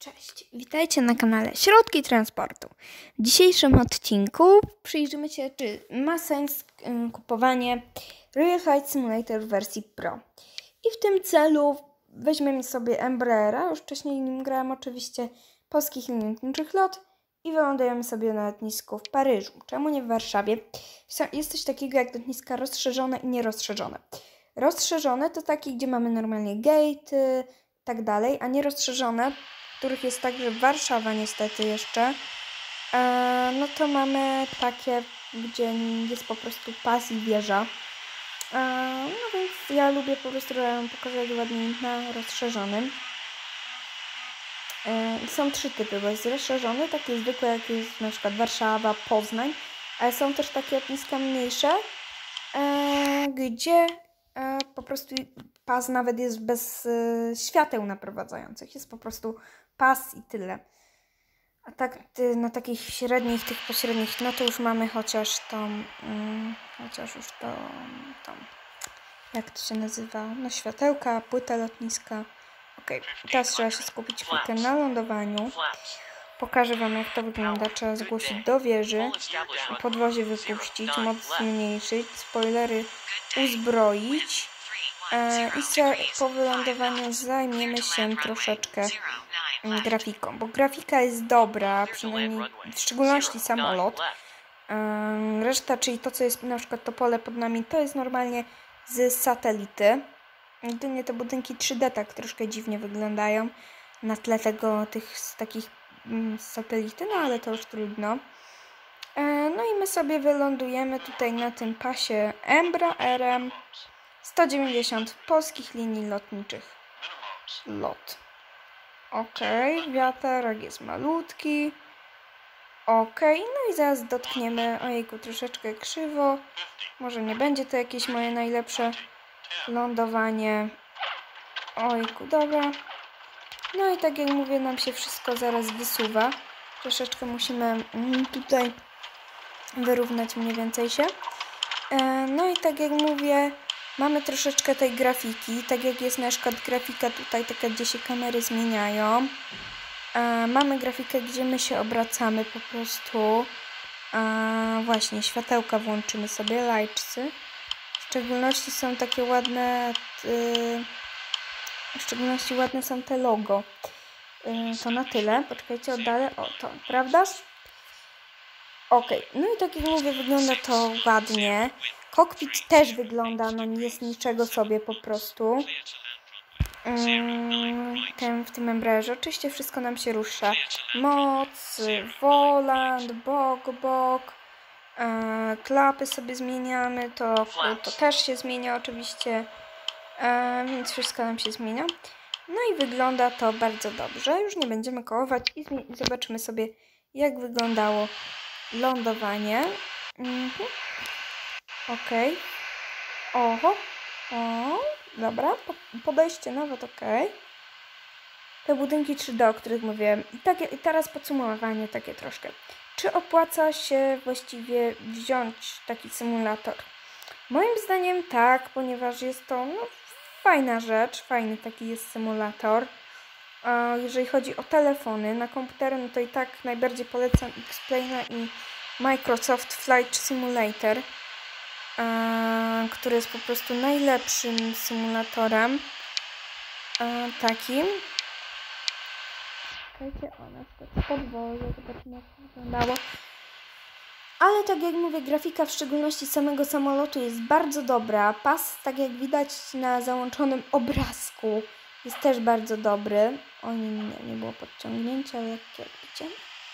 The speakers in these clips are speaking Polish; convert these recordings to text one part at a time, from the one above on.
Cześć, witajcie na kanale Środki Transportu. W dzisiejszym odcinku przyjrzymy się, czy ma sens kupowanie Royal Flight Simulator w wersji Pro. I w tym celu weźmiemy sobie Embraera, już wcześniej nim grałam oczywiście, polskich linii lotniczych LOT i wylądujemy sobie na lotnisku w Paryżu. Czemu nie w Warszawie? Jest coś takiego jak lotniska rozszerzone i nierozszerzone. Rozszerzone to takie, gdzie mamy normalnie gate'y, tak dalej, a nierozszerzone, których jest także Warszawa niestety jeszcze, no to mamy takie, gdzie jest po prostu pas i wieża. No więc ja lubię po prostu pokazać ładnie na rozszerzonym. Są trzy typy, bo jest rozszerzony, takie zwykłe jak jest na przykład Warszawa, Poznań, ale są też takie lotniska mniejsze, gdzie po prostu pas nawet jest bez świateł naprowadzających. Jest po prostu pas i tyle. A tak na takich średnich, tych pośrednich, no to już mamy chociaż tą, jak to się nazywa? No światełka, płyta lotniska. Ok, teraz trzeba się skupić chwilkę na lądowaniu. Pokażę Wam, jak to wygląda. Trzeba zgłosić do wieży, podwozie wypuścić, moc zmniejszyć, spoilery uzbroić i po wylądowaniu zajmiemy się troszeczkę grafiką, bo grafika jest dobra, przynajmniej w szczególności samolot. Reszta, czyli to, co jest na przykład to pole pod nami, to jest normalnie z satelity. Jedynie te budynki 3D tak troszkę dziwnie wyglądają na tle tych takich satelity, no ale to już trudno. No i my sobie wylądujemy tutaj na tym pasie Embraerem 190 polskich linii lotniczych LOT. Ok, wiaterek jest malutki. Ok, no i zaraz dotkniemy, ojejku, troszeczkę krzywo. Może nie będzie to jakieś moje najlepsze lądowanie. Ojejku, dobra. No i tak jak mówię, nam się wszystko zaraz wysuwa. Troszeczkę musimy tutaj wyrównać mniej więcej się. No i tak jak mówię, mamy troszeczkę tej grafiki, tak jak jest na przykład grafika tutaj, taka gdzie się kamery zmieniają. Mamy grafikę, gdzie my się obracamy po prostu. Właśnie, światełka włączymy sobie, lajczcy. W szczególności są takie ładne, w szczególności ładne są te logo. To na tyle. Poczekajcie, oddalę. O, to, prawdaż? Ok, no i tak jak mówię, wygląda to ładnie. Kokpit też wygląda, no nie jest niczego sobie po prostu. W tym Embraerze oczywiście wszystko nam się rusza. Moc, volant, bok. Klapy sobie zmieniamy, to też się zmienia oczywiście. Więc wszystko nam się zmienia. No i wygląda to bardzo dobrze. Już nie będziemy kołować i zobaczymy sobie, jak wyglądało lądowanie. Ok. Oho. O, dobra. Podejście nawet ok. Te budynki 3D, o których mówiłem. I teraz podsumowanie takie troszkę. Czy opłaca się właściwie wziąć taki symulator? Moim zdaniem tak, ponieważ jest to fajna rzecz. Fajny taki jest symulator. Jeżeli chodzi o telefony, na komputery, no to i tak najbardziej polecam X-Plane'a i Microsoft Flight Simulator, który jest po prostu najlepszym symulatorem takim. Czekajcie, na przykład podwozie, zobaczymy, jak to wyglądało. Ale tak jak mówię, grafika w szczególności samego samolotu jest bardzo dobra. Pas, tak jak widać na załączonym obrazku, jest też bardzo dobry. O nie było podciągnięcia, lekkie odbicie.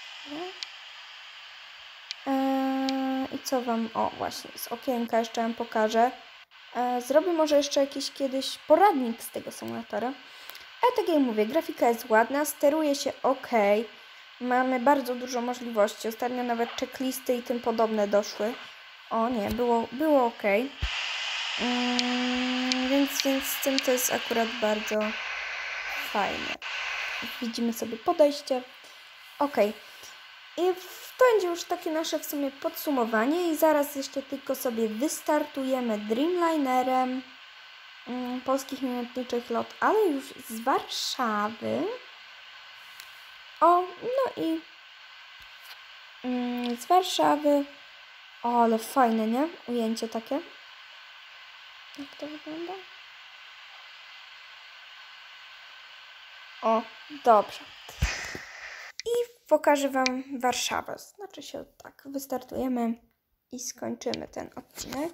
I co Wam, o właśnie, z okienka jeszcze Wam pokażę. Zrobię może jeszcze jakiś kiedyś poradnik z tego symulatora. Ale tak jak mówię, grafika jest ładna, steruje się ok. Mamy bardzo dużo możliwości. Ostatnio nawet checklisty i tym podobne doszły. O nie, było ok. Więc z tym to jest akurat bardzo fajne. Widzimy sobie podejście. Ok. I to będzie już takie nasze w sumie podsumowanie. I zaraz jeszcze tylko sobie wystartujemy Dreamlinerem polskich lotniczych LOT, ale już z Warszawy. O, no i z Warszawy. O, ale fajne, nie? Ujęcie takie. Jak to wygląda? O, dobrze. I pokażę wam Warszawę. Znaczy się tak, wystartujemy i skończymy ten odcinek.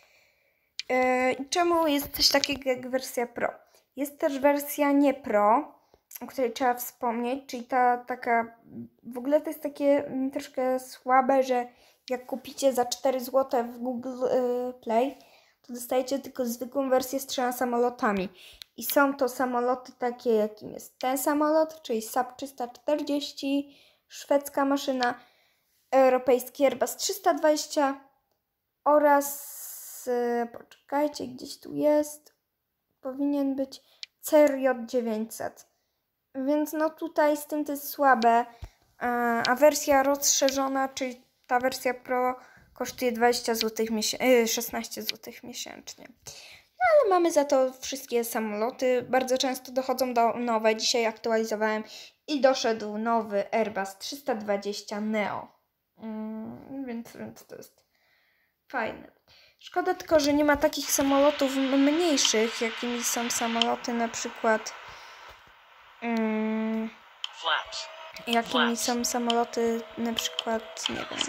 Czemu jest coś takiego jak wersja Pro? Jest też wersja nie Pro, o której trzeba wspomnieć, czyli ta taka, w ogóle to jest takie troszkę słabe, że jak kupicie za 4 zł w Google Play, to dostajecie tylko zwykłą wersję z 3 samolotami. I są to samoloty takie, jakim jest ten samolot, czyli Saab 340, szwedzka maszyna, europejski Airbus 320 oraz, poczekajcie, gdzieś tu jest, powinien być CRJ 900. Więc no tutaj z tym to jest słabe, a wersja rozszerzona, czyli ta wersja Pro kosztuje 20 zł 16 zł miesięcznie. No ale mamy za to wszystkie samoloty, bardzo często dochodzą do nowe, dzisiaj aktualizowałem i doszedł nowy Airbus 320 Neo, więc to jest fajne. Szkoda tylko, że nie ma takich samolotów mniejszych, jakimi są samoloty na przykład jakimi są samoloty na przykład, nie wiem,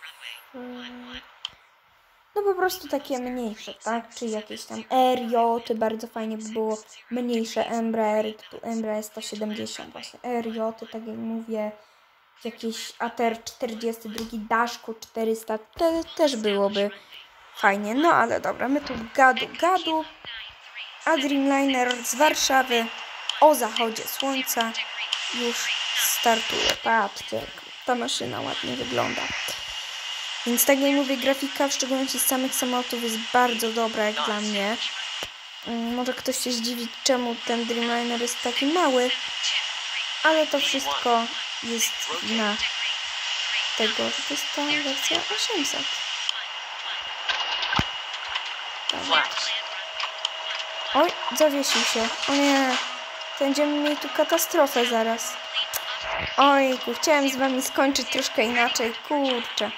no po prostu takie mniejsze, tak? Czyli jakieś tam Airioty, bardzo fajnie by było mniejsze Embraery, typu Embraer 170, właśnie Airioty, tak jak mówię, jakieś ATR 42, Daszku 400, też byłoby fajnie, no ale dobra, my tu gadu, a Dreamliner z Warszawy o zachodzie słońca już startuje. Patrzcie, jak ta maszyna ładnie wygląda. Więc tak jak mówię, grafika, w szczególności z samych samolotów, jest bardzo dobra jak dla mnie. Może ktoś się zdziwi, czemu ten Dreamliner jest taki mały, ale to wszystko jest wina tego, że to jest ta wersja 800. Oj, zawiesił się. O nie, będziemy mieli tu katastrofę zaraz. Ojku, chciałem z wami skończyć troszkę inaczej, kurczę.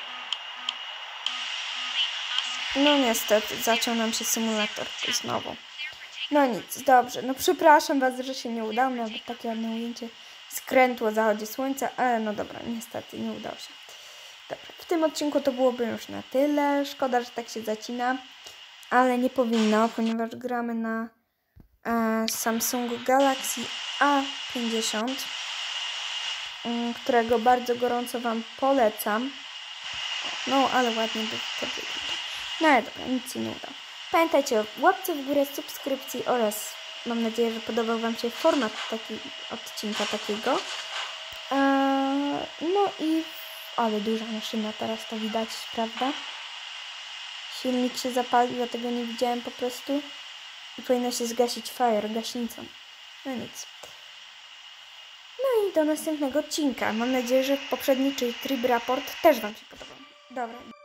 No niestety, zaciął nam się symulator znowu. No nic, dobrze. No przepraszam was, że się nie udało, nawet takie ładne ujęcie skrętu o zachodzie słońca, ale no dobra, niestety nie udało się. Dobra, w tym odcinku to byłoby już na tyle. Szkoda, że tak się zacina, ale nie powinno, ponieważ gramy na Samsung Galaxy A50, którego bardzo gorąco wam polecam. No, ale ładnie by to wygląda. No ale dobra, nic się nie uda. Pamiętajcie o łapce w górę, subskrypcji oraz mam nadzieję, że podobał wam się format odcinka takiego. No i ale duża maszyna teraz to widać, prawda? Silnik się zapalił, ja tego nie widziałem po prostu. I powinno się zgasić fire gaśnicą. No nic. No i do następnego odcinka. Mam nadzieję, że poprzedni, czyli Trip Raport, też wam się podobał. Dobra.